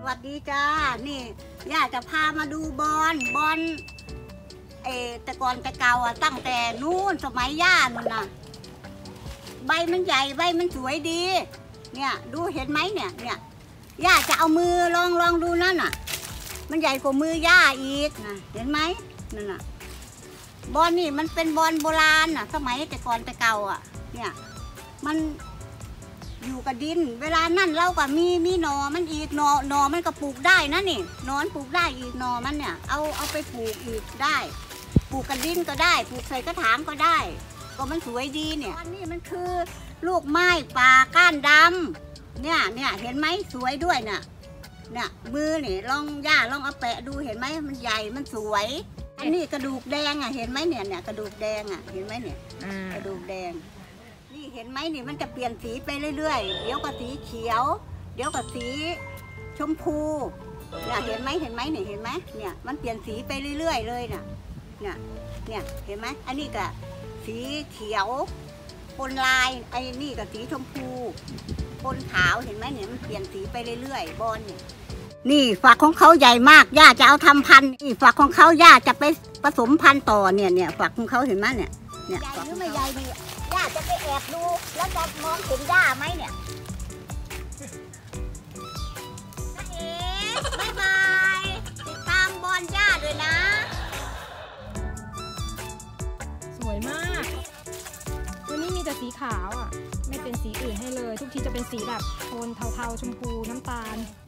วัสดีจ้านี่ย่าจะพามาดูบอลแต่ก่อนแต่เก่าตั้งแต่นู้นสมัยย่านู่นน่ะใบมันใหญ่ใบมันสวยดีเนี่ยดูเห็นไหมเนี่ยย่าจะเอามือลองดูนั่นน่ะมันใหญ่กว่ามือย่าอีกนะเห็นไหมนั่นน่ะบอลนี่มันเป็นบอลโบราณน่ะสมัยแต่ก่อนแต่เก่าเนี่ยมันอยู่กับดินเวลานั่นเราก็มีหนอมันอีกหนอมันก็ปลูกได้นะนี่นอนปลูกได้อีกหนอมันเนี่ยเอาไปปลูกอีกได้ปลูกกับดินก็ได้ปลูกใส่กระถางก็ได้ก็มันสวยดีเนี่ยอันนี้มันคือลูกไม้ป่าก้านดำเนี่ยเห็นไหมสวยด้วยเนี่ยมือนี่ย่าลองเอาแปะดูเห็นไหมมันใหญ่มันสวยอันนี้กระดูกแดงเห็นไหมเนี่ยกระดูกแดงเห็นไหมเนี่ยกระดูกแดงนี่เห็นไหมนี่มันจะเปลี่ยนสีไปเรื่อยๆเดี๋ยวก็สีเขียวเดี๋ยวก็สีชมพูเนี่ยเห็นไหมนี่เห็นไหมเนี่ยมันเปลี่ยนสีไปเรื่อยๆเลยเนี่ยเห็นไหมอันนี้ก็สีเขียวปนลายไอ้นี่ก็สีชมพูปนขาวเห็นไหมเนี่ยมันเปลี่ยนสีไปเรื่อยๆบอลเนี่ยนี่ฝักของเขาใหญ่มากย่าจะเอาทำพันธุ์นี่ฝักของเขาย่าจะไปผสมพันธุ์ต่อเนี่ยฝักของเขาเห็นไหมเนี่ยใหญ่หรือไม่ใหญ่นี่ย่าจะไปแอบดูแล้วจะมองเห็นย่าไหมเนี่ยบ๊ายบายติดตามบอลย่าด้วยนะสวยมากวันนี้มีแต่สีขาวไม่เป็นสีอื่นให้เลยทุกทีจะเป็นสีแบบโทนเทาๆชมพูน้ำตาล